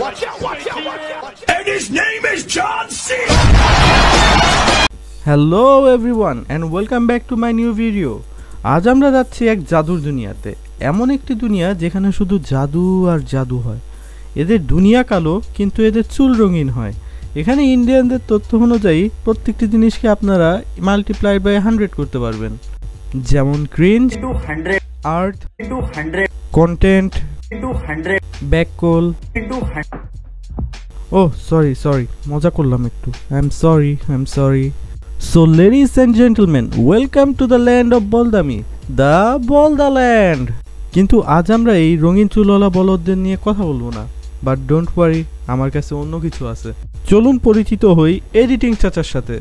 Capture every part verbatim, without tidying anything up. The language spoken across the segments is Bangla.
watch out, watch out, watch out. And his name is John C. Hello everyone and welcome back to my new video. আজ আমরা যাচ্ছি এক জাদুর দুনিয়াতে। এমন একটি দুনিয়া যেখানে শুধু জাদু আর জাদু হয়। এদের দুনিয়া কালো কিন্তু এদের চুল রঙিন হয়। এখানে ইন্ডিয়ানদের তথ্য অনুযায়ী প্রত্যেকটি জিনিসকে আপনারা মাল্টিপ্লাই বাই হান্ড্রেড করতে পারবেন, যেমন cringe into one hundred art into one hundred content into one hundred ব্যাককল into one hundred. ও সরি সরি মজা করলাম একটু, I am sorry I am sorry So ladies and gentlemen, welcome to the land of Boldami, the Bolda land. কিন্তু আজ আমরা এই রঙিন চুলওয়ালা বলদদের নিয়ে কথা বলবো না, বাট ডোন্ট ওয়ারি, আমার কাছে অন্য কিছু আছে। চলুন পরিচিত হই এডিটিং চাচার সাথে।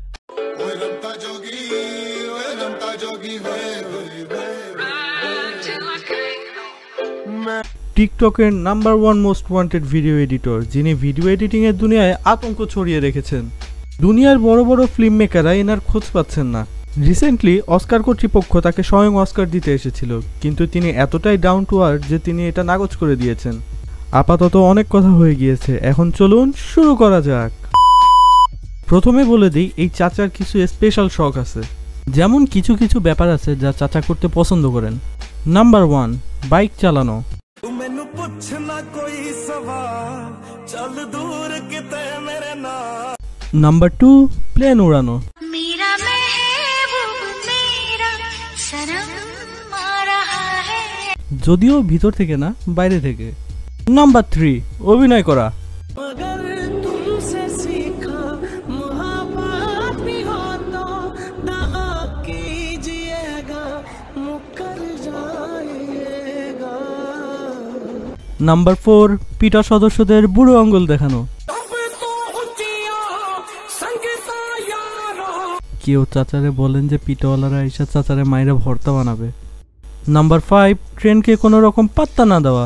টিকটকের number one most wanted video editor, যিনি ভিডিও এডিটিং এর দুনিয়ায় আতঙ্ক ছড়িয়ে রেখেছেন। দুনিয়ার বড় বড় ফিল্ম মেকাররা এনার খোঁজ পাচ্ছেন না। রিসেন্টলি অস্কার কর্তৃপক্ষ তাকে স্বয়ং অস্কার দিতে এসেছিল, কিন্তু তিনি এতটাই ডাউন টু আর্থ যে তিনি এটা নাকচ করে দিয়েছেন। আপাতত অনেক কথা হয়ে গিয়েছে, এখন চলুন শুরু করা যাক। প্রথমে বলে দিই, এই চাচার কিছু স্পেশাল শখ আছে। যেমন কিছু কিছু ব্যাপার আছে যা চাচা করতে পছন্দ করেন। নাম্বার ওয়ান, বাইক চালানো। নাম্বার টু, প্লেন উড়ানো। যদিও ভিতর থেকে না, বাইরে থেকে। নাম্বার থ্রি, অভিনয় করা। নাম্বার ফোর, পিটা সদস্যদের বুড়ো আঙ্গুল দেখানো। কেউ চাচারে বলেন যে পিটাওয়ালারা এসে চাচারে মাইরে ভর্তা বানাবে। নাম্বার ফাইভ, ট্রেনকে কোনো রকম পাত্তা না দেওয়া।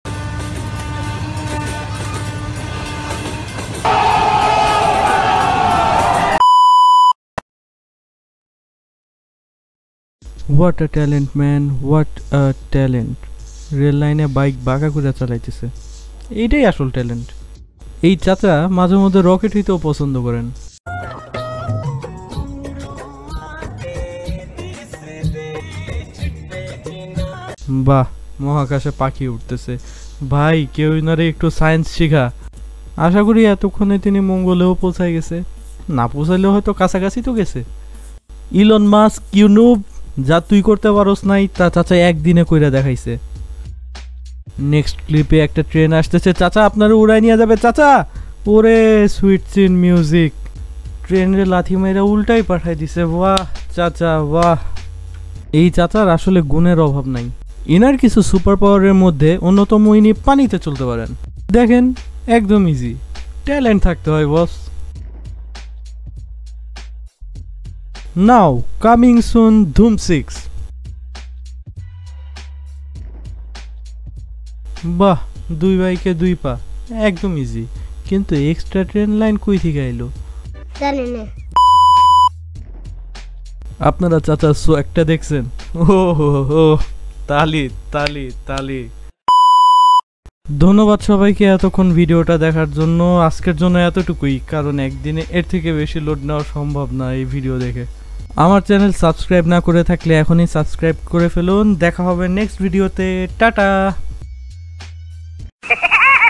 What a talent man, what a talent. Rail লাইনে বাইক বাঁকা করে চালাইতেছে, এইটাই আসল ট্যালেন্ট। এই চাচা মাঝে মধ্যে রকেট হইতেও পছন্দ করেন। বাহ, মহাকাশে পাখি উঠতেছে। ভাই কেউ ইনারে একটু সায়েন্স শিখা। আশা করি এতক্ষণে তিনি মঙ্গলেও পৌঁছায় গেছে, না পৌঁছাইলেও হয়তো কাছাকাছি তো গেছে। ইলন মাস্ক, ইউ নুব, যা তুই করতে পারোস নাই তা চাচা একদিনে কইরা দেখাইছে। নেক্সট ক্লিপে একটা ট্রেন আসতেছে, চাচা আপনারা উড়াই নিয়ে যাবে। চাচা, ওরে সুইট সিন মিউজিক। ট্রেনের লাথি মাইরা উল্টাই পাঠাই দিছে। বাহ চাচা বাহ। এই চাচার আসলে গুণের অভাব নাই। ইনার কিছু সুপার পাওয়ারের মধ্যে অন্যতম, ইনি পানিতে চলতে পারেন। দেখেন, একদম ইজি। ট্যালেন্ট থাকতে হয় বস। নাও কামিং সুন ধুম সিক্স। বাহ, দুই বাইকে দুই পা, একদম ইজি। কিন্তু এক্সট্রা ট্রেন লাইন কই থেকে আইলো জানি না। আপনারা চাচা সো একটা দেখছেন? ও হো হো, তালি তালি তালি। ধন্যবাদ সবাইকে এতক্ষণ ভিডিওটা দেখার জন্য। আজকের জন্য এতটুকুই, কারণ একদিনে এর থেকে বেশি লোড নেওয়া সম্ভব না এই ভিডিও দেখে। আমার চ্যানেল সাবস্ক্রাইব না করে থাকলে এখনই সাবস্ক্রাইব করে ফেলুন। দেখা হবে নেক্সট ভিডিওতে। টাটা।